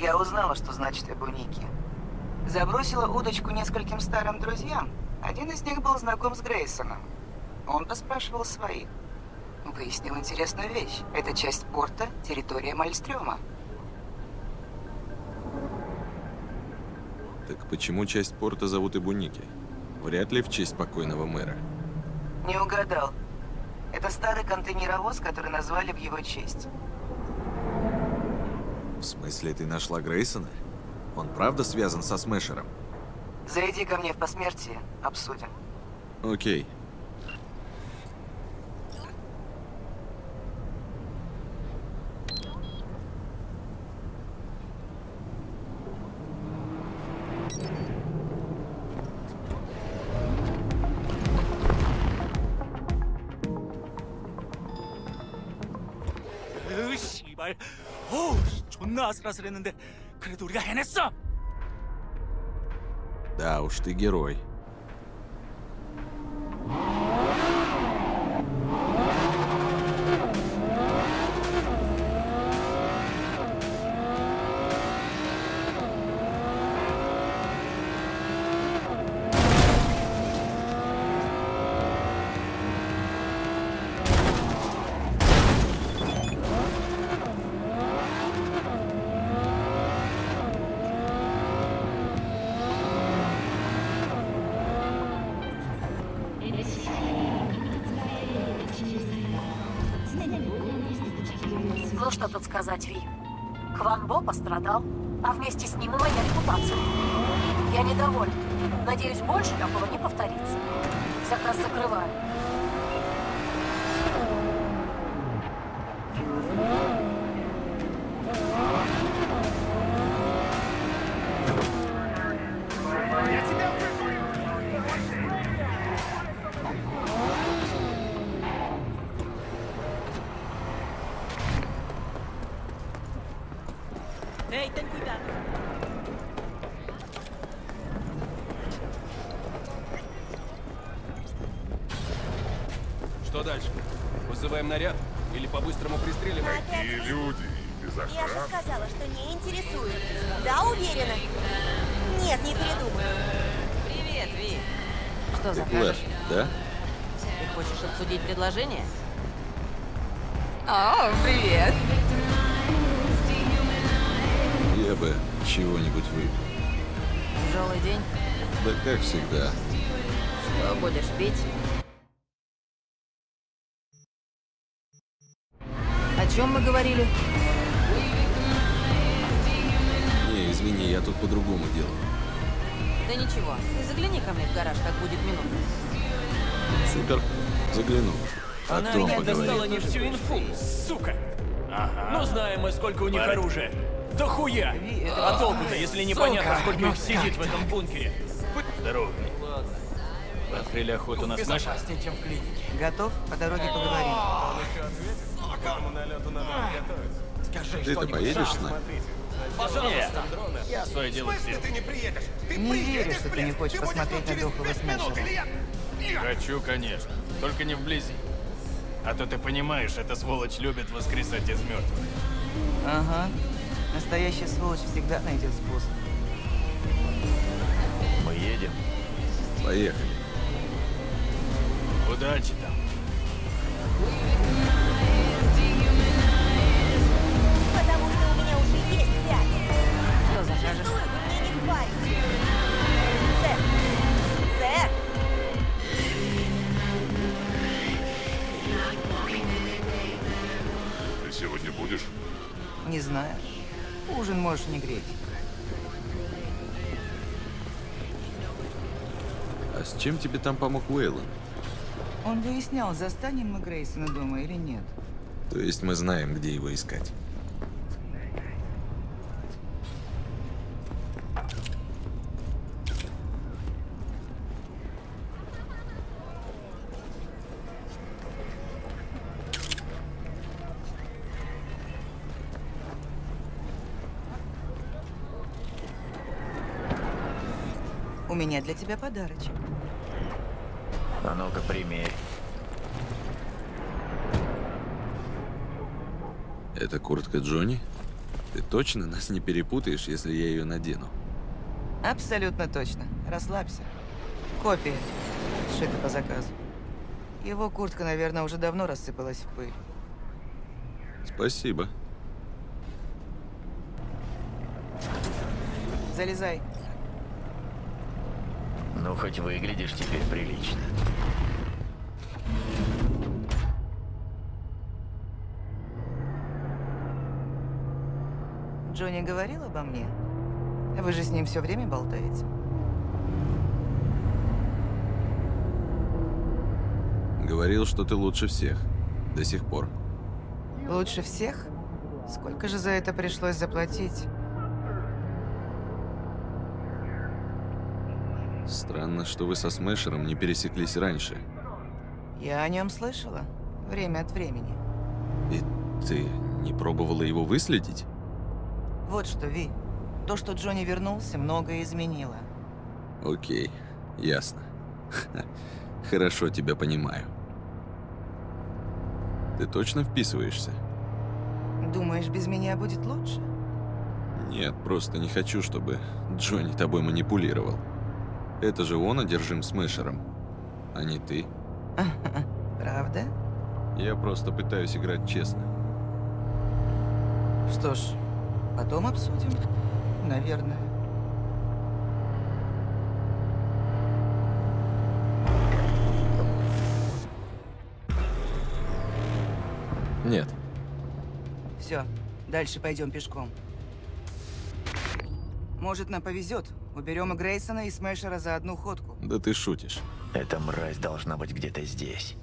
Я узнала, что значит Эбуники. Забросила удочку нескольким старым друзьям. Один из них был знаком с Грейсоном. Он поспрашивал своих. Выяснил интересную вещь. Это часть порта, территория Мальстрёма. Так почему часть порта зовут Эбуники? Вряд ли в честь покойного мэра. Не угадал. Это старый контейнеровоз, который назвали в его честь. В смысле, ты нашла Грейсона? Он правда связан со Смешером? Зайди ко мне в посмертие, обсудим. Окей. 씨발. 어우, 존나 아슬아슬했는데 그래도 우리가 해냈어. Да уж, ты герой. Ну что тут сказать, Ви? Кван Бо пострадал, а вместе с ним и моя репутация. Я недовольна. Надеюсь, больше такого не повторится. Заказ закрываю. Эй, ten cuidado. Что дальше? Вызываем наряд? Или по-быстрому пристреливаем? Такие люди без Я же охраны. сказала, что не интересует. Да, уверена? Нет, не передумаю. Привет, Ви. Что Ты закажешь? Флэш, да? Ты хочешь обсудить предложение? О, привет. Я бы чего-нибудь выпил. Тяжелый день. Да как всегда. Что будешь пить? О чем мы говорили? Не, извини, я тут по-другому делаю. Да ничего. Ты загляни ко мне в гараж, как будет минута. Супер. Загляну. Она Потом меня достала поговорим. не всю инфу, сука. Ну знаем мы, сколько у них оружия. Да хуя! А толку-то, если непонятно, сколько их сидит в этом бункере? Здорово. Вы открыли охоту на Смэша? чем в клинике. Готов? По дороге поговорим. Ты-то поедешь с нами? Пожалуйста. Я свое дело сделал. Не верю, что ты не хочешь посмотреть на дохлого Смешера. Хочу, конечно. Только не вблизи. А то ты понимаешь, эта сволочь любит воскресать из мертвых. Ага. Настоящая сволочь всегда найдет способ. Мы едем. Поехали. Удачи там. Потому что у меня уже есть 5. Что закажешь? Вы мне не хвалите. Сэр. Сэр. Ты сегодня будешь? Не знаю. Ужин можешь не греть. А с чем тебе там помог Уэйлон? Он выяснял, застанем мы Грейсона дома или нет. То есть мы знаем, где его искать. У меня для тебя подарочек. А ну-ка, примерь. Это куртка Джонни? Ты точно нас не перепутаешь, если я ее надену? Абсолютно точно. Расслабься. Копия. Сшита по заказу. Его куртка, наверное, уже давно рассыпалась в пыль. Спасибо. Залезай. Ну, хоть выглядишь теперь прилично. Джонни говорил обо мне? Вы же с ним все время болтаете. Говорил, что ты лучше всех. До сих пор. Лучше всех? Сколько же за это пришлось заплатить? Странно, что вы со Смешером не пересеклись раньше. Я о нем слышала. Время от времени. И ты не пробовала его выследить? Вот что, Ви. То, что Джонни вернулся, многое изменило. Окей, ясно. Хорошо тебя понимаю. Ты точно вписываешься? Думаешь, без меня будет лучше? Нет, просто не хочу, чтобы Джонни тобой манипулировал. Это же он одержим Смешером, а не ты. Правда? Я просто пытаюсь играть честно. Что ж, потом обсудим. Наверное. Нет. Все, дальше пойдем пешком. Может, нам повезет. Уберем и Грейсона, и Смешера за одну ходку. Да ты шутишь. Эта мразь должна быть где-то здесь.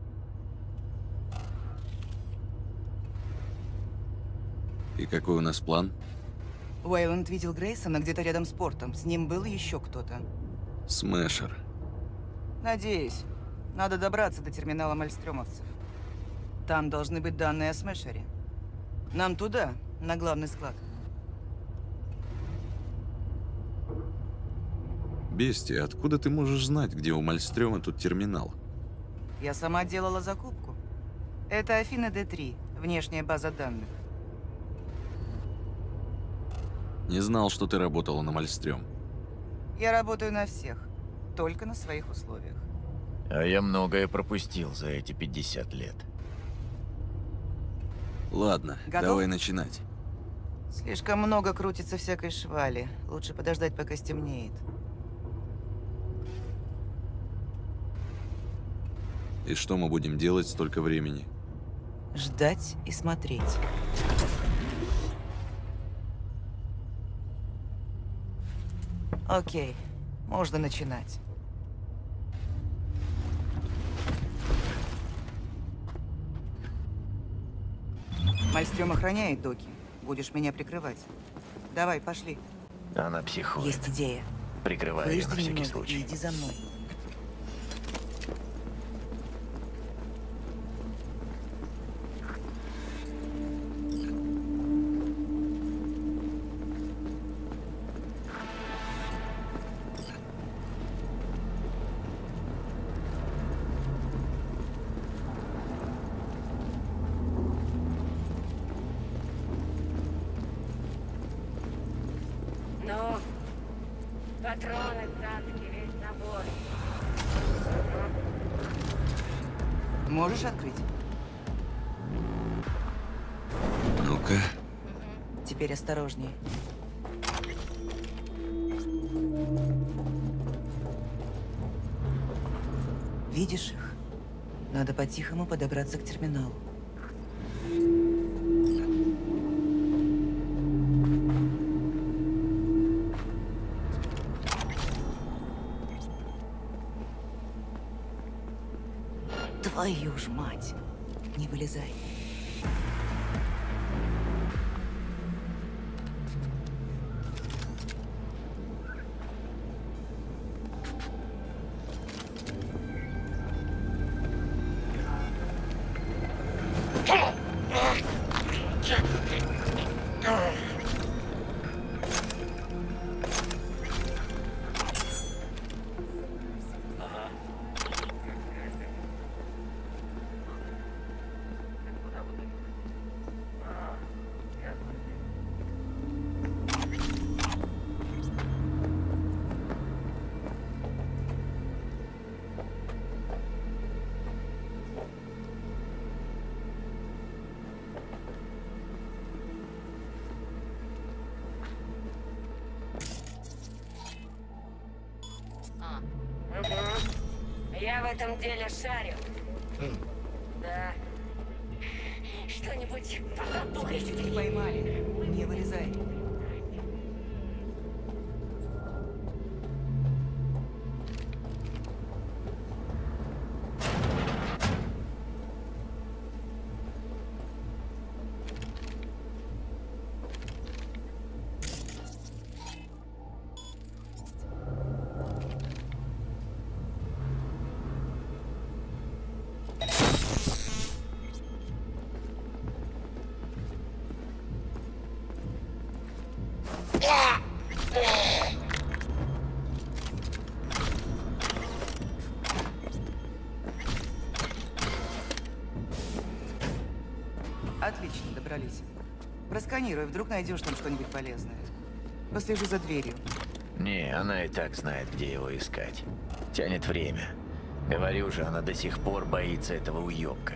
И какой у нас план? Уэйланд видел Грейсона где-то рядом с портом. С ним был еще кто-то. Смешер. Надеюсь. Надо добраться до терминала мальстрёмовцев. Там должны быть данные о Смешере. Нам туда, на главный склад. Бестия, откуда ты можешь знать, где у Мальстрёма тут терминал? Я сама делала закупку. Это Афина Д3, внешняя база данных. Не знал, что ты работала на Мальстрём. Я работаю на всех, только на своих условиях. А я многое пропустил за эти 50 лет. Ладно, Готов? давай начинать. Слишком много крутится всякой швали. Лучше подождать, пока стемнеет. И что мы будем делать столько времени? Ждать и смотреть. Окей, можно начинать. Мальстрём охраняет доки. Будешь меня прикрывать. Давай, пошли. Она психует. Есть идея. Прикрываю ее на Выжди всякий немного и случай. иди за мной. Ну, патроны, цацки, весь набор. Можешь открыть? Ну-ка. Теперь осторожнее. Видишь их? Надо по-тихому подобраться к терминалу. Твою ж мать! Не вылезай. этом деле шарю. Да. Что-нибудь позадумайте. Их поймали. Не вылезай. Отлично, добрались. Просканируй, вдруг найдешь там что-нибудь полезное. Послежу за дверью. Не, она и так знает, где его искать. Тянет время. Говорю же, она до сих пор боится этого уёбка.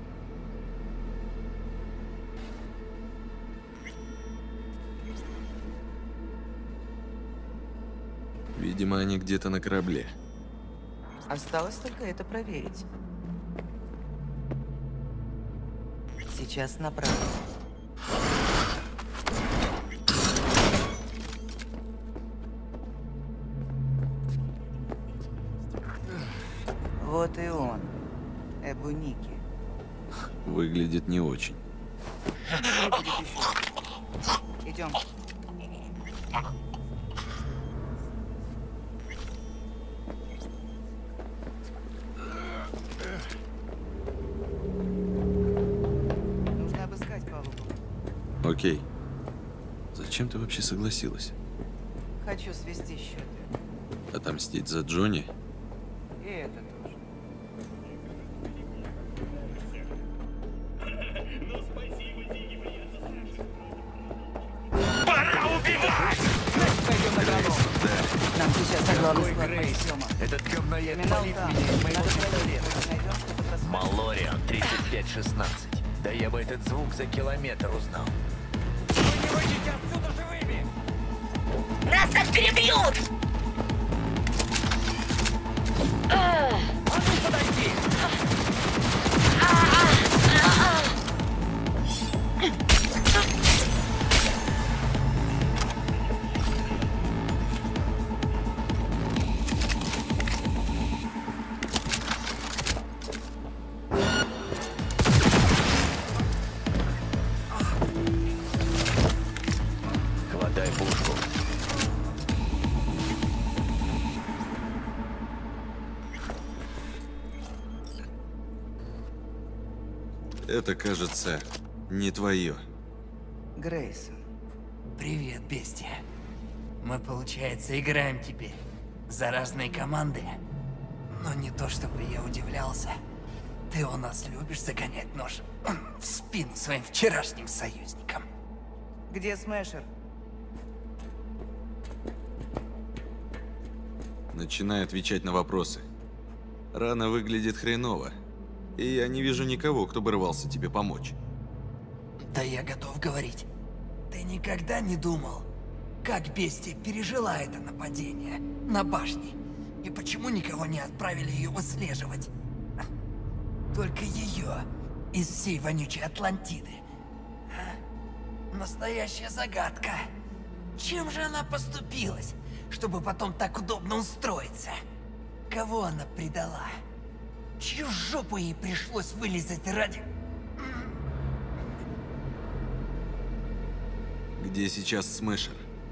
Видимо, они где-то на корабле. Осталось только это проверить. Сейчас направо. Вот и он. Эбуники. Выглядит не очень. Будет еще. Идем. Нужно обыскать палубу. Окей. Зачем ты вообще согласилась? Хочу свести счеты. Отомстить за Джонни? И это тоже. Пойдем на пролом. Нам сейчас на главный склад подъема. Этот говноед Терминал полит там. меня из моего Надо пистолета. проверить. Найдем что-то просмотреть. Малориан 3516. Да я бы этот звук за километр узнал. Нас так перебьют! Хватай пушку. Это, кажется, не твое. Грейсон. Привет, бестия. Мы, получается, играем теперь за разные команды. Но не то, чтобы я удивлялся. Ты у нас любишь загонять нож в спину своим вчерашним союзникам. Где Смешер? Начинай отвечать на вопросы. Рана выглядит хреново. И я не вижу никого, кто бы рвался тебе помочь. Да я готов говорить. Ты никогда не думал, как бестия пережила это нападение на башне? И почему никого не отправили ее выслеживать? Только ее из всей вонючей Атлантиды. Настоящая загадка. Чем же она поступилась, чтобы потом так удобно устроиться? Кого она предала? Чью жопу ей пришлось вылезать ради... Где сейчас Смешер?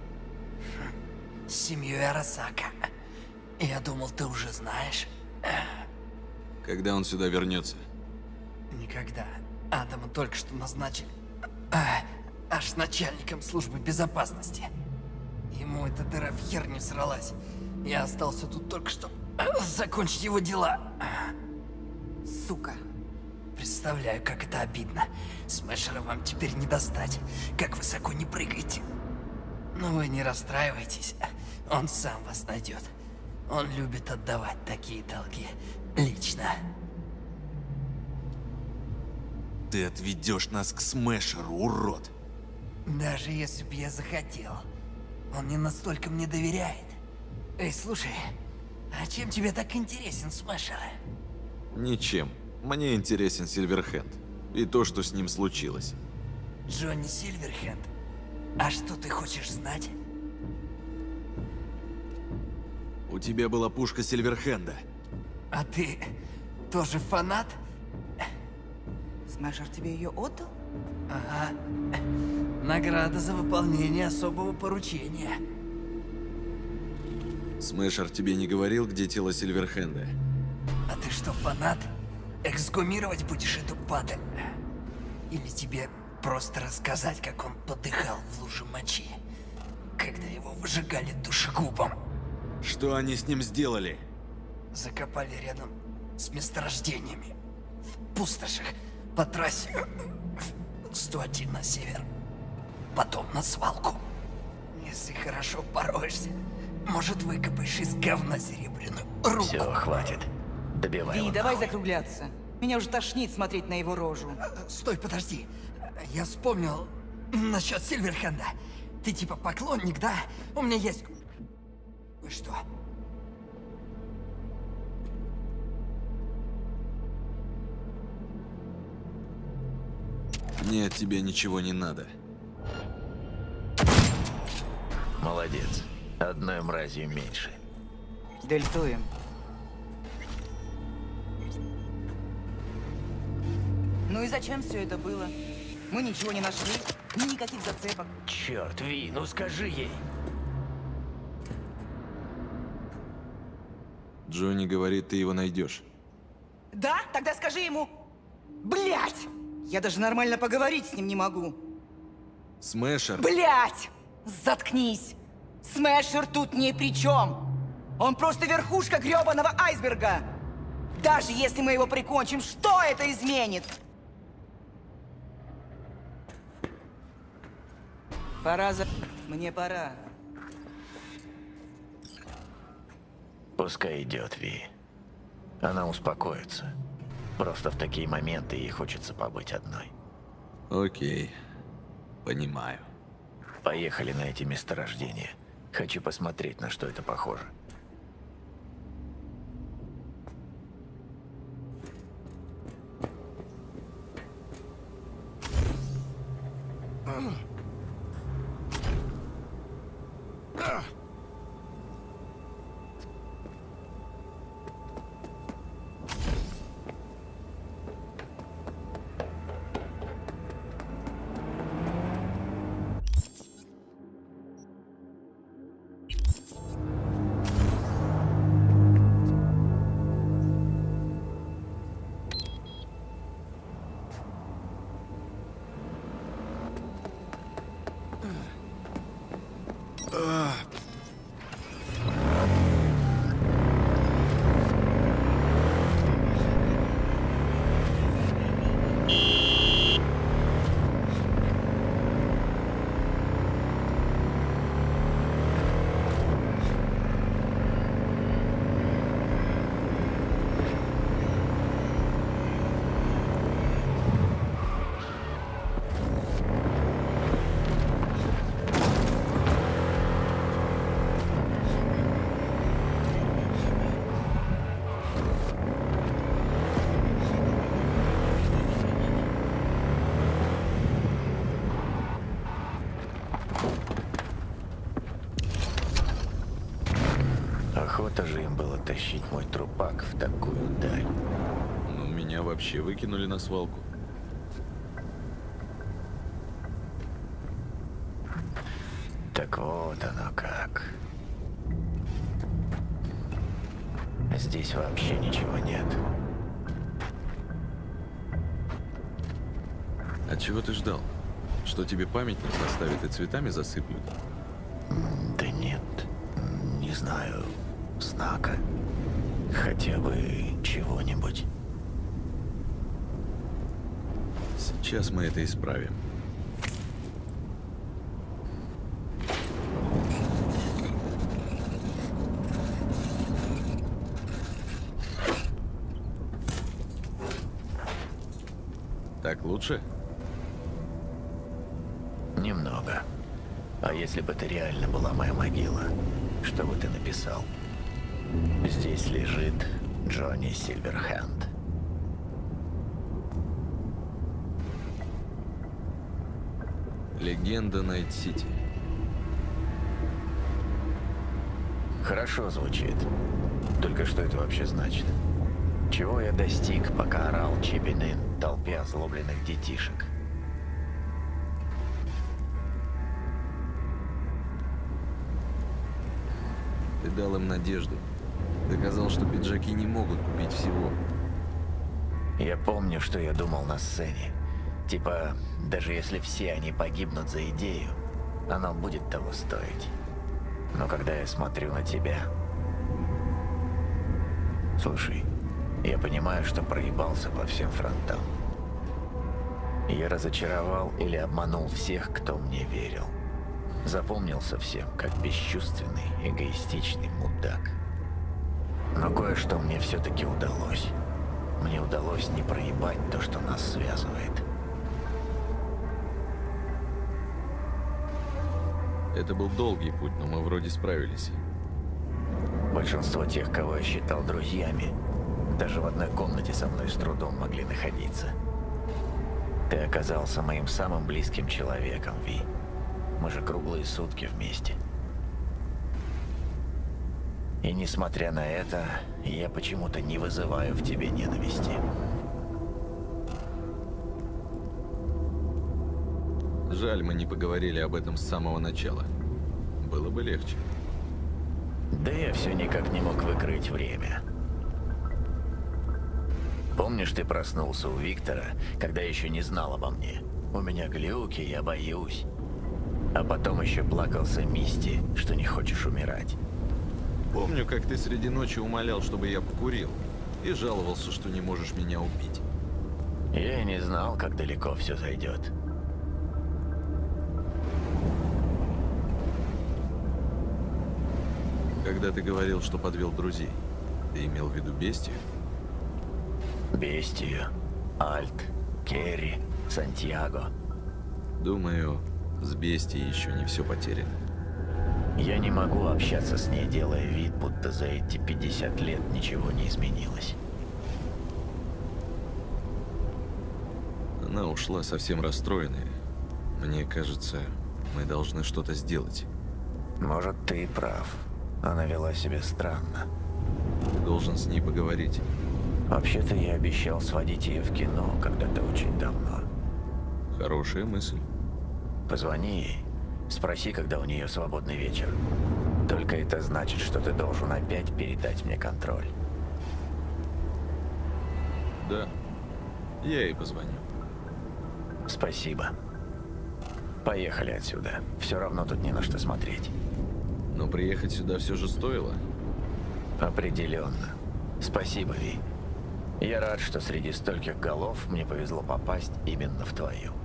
С семьей Арасака. Я думал, ты уже знаешь. Когда он сюда вернется? Никогда. Адама только что назначили аж с начальником службы безопасности. Ему эта дыра в хер не сралась. Я остался тут только что закончить его дела. Сука. Представляю, как это обидно. Смешера вам теперь не достать, как высоко не прыгайте. Но вы не расстраивайтесь, он сам вас найдет. Он любит отдавать такие долги лично. Ты отведешь нас к Смешеру, урод! Даже если бы я захотел, он не настолько мне доверяет. Эй, слушай, А чем тебе так интересен Смешер? Ничем. Мне интересен Сильверхенд. И то, что с ним случилось. Джонни Сильверхенд? А что ты хочешь знать? У тебя была пушка Сильверхенда. А ты тоже фанат? Смешер тебе ее отдал? Ага. Награда за выполнение особого поручения. Смешер тебе не говорил, где тело Сильверхенда? А ты что, фанат? Эксгумировать будешь эту падаль? Или тебе просто рассказать, как он подыхал в луже мочи, когда его выжигали душегубом? Что они с ним сделали? Закопали рядом с месторождениями. В пустошах по трассе 101 на север. Потом на свалку. Если хорошо пороешься, может, выкопаешь из говна серебряную руку. Все, хватит. Добивай его. Давай закругляться. Меня уже тошнит смотреть на его рожу. Стой, подожди. Я вспомнил насчет Сильверхенда. Ты типа поклонник, да? У меня есть... Что? Мне от тебя ничего не надо. Молодец. Одной мразью меньше. Дельтуем. Ну и зачем все это было? Мы ничего не нашли, никаких зацепок. Черт, Ви, ну скажи ей. Джонни говорит, ты его найдешь. Да? Тогда скажи ему... Блять! Я даже нормально поговорить с ним не могу. Смешер. Блять! Заткнись! Смешер тут ни при чем! Он просто верхушка гребаного айсберга! Даже если мы его прикончим, что это изменит? Мне пора. Пускай идет, Ви. Она успокоится. Просто в такие моменты ей хочется побыть одной. Окей. Понимаю. Поехали на эти месторождения. Хочу посмотреть, на что это похоже. Охота же им было тащить мой трупак в такую даль. Ну, меня вообще выкинули на свалку. Так вот оно как. Здесь вообще ничего нет. А чего ты ждал? Что тебе памятник поставят и цветами засыплют? Да нет, не знаю. Знака. Хотя бы чего-нибудь. Сейчас мы это исправим. Так лучше? Немного. А если бы это реально была моя могила, что бы ты написал? Здесь лежит Джонни Сильверхенд. Легенда Найт-Сити. Хорошо звучит. Только что это вообще значит? Чего я достиг, пока орал Чиппин толпе озлобленных детишек? Ты дал им надежду. Доказал, что пиджаки не могут купить всего. Я помню, что я думал на сцене. Типа, даже если все они погибнут за идею, оно будет того стоить. Но когда я смотрю на тебя... Слушай, я понимаю, что проебался по всем фронтам. Я разочаровал или обманул всех, кто мне верил. Запомнился всем, как бесчувственный, эгоистичный мудак. Но кое-что мне все-таки удалось. Мне удалось не проебать то, что нас связывает. Это был долгий путь, но мы вроде справились. Большинство тех, кого я считал друзьями, даже в одной комнате со мной с трудом могли находиться. Ты оказался моим самым близким человеком, Ви. Мы же круглые сутки вместе. И несмотря на это, я почему-то не вызываю в тебе ненависти. Жаль, мы не поговорили об этом с самого начала. Было бы легче. Да я все никак не мог выкроить время. Помнишь, ты проснулся у Виктора, когда еще не знал обо мне? У меня глюки, я боюсь. А потом еще плакался Мисти, что не хочешь умирать. Помню, как ты среди ночи умолял, чтобы я покурил. И жаловался, что не можешь меня убить. Я и не знал, как далеко все зайдет. Когда ты говорил, что подвел друзей, ты имел в виду Бестию? Бестию, Альт, Керри, Сантьяго. Думаю, с Бестией еще не все потеряно. Я не могу общаться с ней, делая вид, будто за эти 50 лет ничего не изменилось. Она ушла совсем расстроенная. Мне кажется, мы должны что-то сделать. Может, ты и прав. Она вела себя странно. Ты должен с ней поговорить. Вообще-то я обещал сводить ее в кино когда-то очень давно. Хорошая мысль. Позвони ей. Спроси, когда у нее свободный вечер. Только это значит, что ты должен опять передать мне контроль. Да. Я ей позвоню. Спасибо. Поехали отсюда. Все равно тут не на что смотреть. Но приехать сюда все же стоило? Определенно. Спасибо, Ви. Я рад, что среди стольких голов мне повезло попасть именно в твою.